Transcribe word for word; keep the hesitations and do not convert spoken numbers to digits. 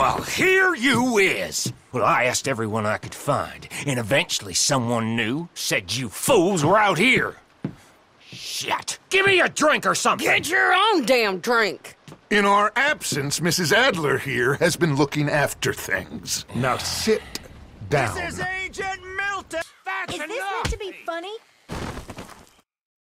Well, here you is. Well, I asked everyone I could find, and eventually someone new said you fools were out here. Shit. Give me a drink or something. Get your own damn drink. In our absence, Missus Adler here has been looking after things. Now sit down. This is Agent Milton. That's Is enough. this meant to be funny?